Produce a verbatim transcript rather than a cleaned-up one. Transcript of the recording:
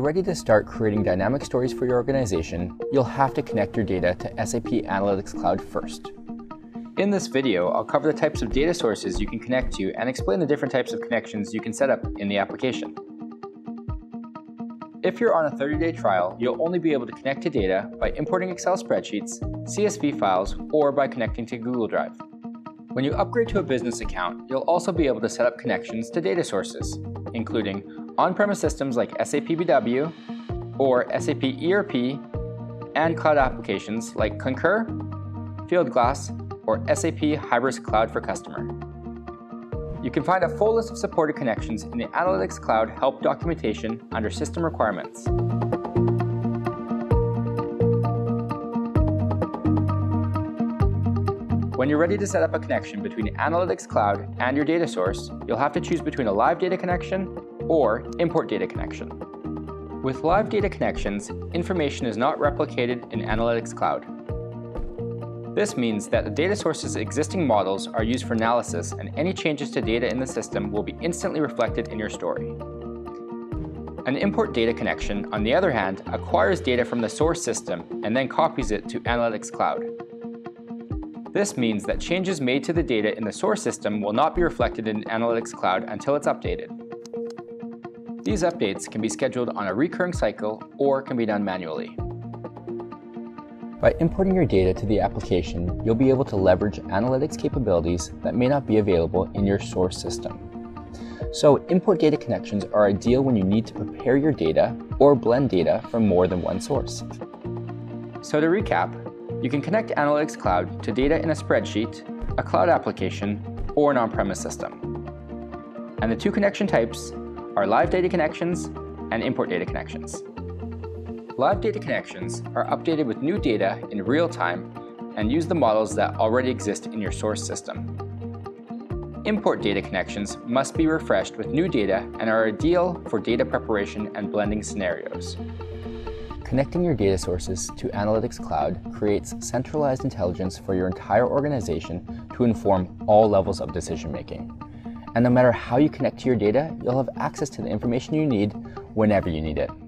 ready to start creating dynamic stories for your organization, you'll have to connect your data to S A P Analytics Cloud first. In this video, I'll cover the types of data sources you can connect to and explain the different types of connections you can set up in the application. If you're on a thirty day trial, you'll only be able to connect to data by importing Excel spreadsheets, C S V files, or by connecting to Google Drive. When you upgrade to a business account, you'll also be able to set up connections to data sources, including on-premise systems like S A P B W or S A P E R P, and cloud applications like Concur, Fieldglass, or S A P Hybris Cloud for Customer. You can find a full list of supported connections in the Analytics Cloud Help documentation under System Requirements. When you're ready to set up a connection between Analytics Cloud and your data source, you'll have to choose between a live data connection or import data connection. With live data connections, information is not replicated in Analytics Cloud. This means that the data source's existing models are used for analysis, and any changes to data in the system will be instantly reflected in your story. An import data connection, on the other hand, acquires data from the source system and then copies it to Analytics Cloud. This means that changes made to the data in the source system will not be reflected in Analytics Cloud until it's updated. These updates can be scheduled on a recurring cycle or can be done manually. By importing your data to the application, you'll be able to leverage analytics capabilities that may not be available in your source system. So import data connections are ideal when you need to prepare your data or blend data from more than one source. So to recap, you can connect Analytics Cloud to data in a spreadsheet, a cloud application, or an on-premise system. And the two connection types are live data connections and import data connections. Live data connections are updated with new data in real time and use the models that already exist in your source system. Import data connections must be refreshed with new data and are ideal for data preparation and blending scenarios. Connecting your data sources to Analytics Cloud creates centralized intelligence for your entire organization to inform all levels of decision making. And no matter how you connect to your data, you'll have access to the information you need whenever you need it.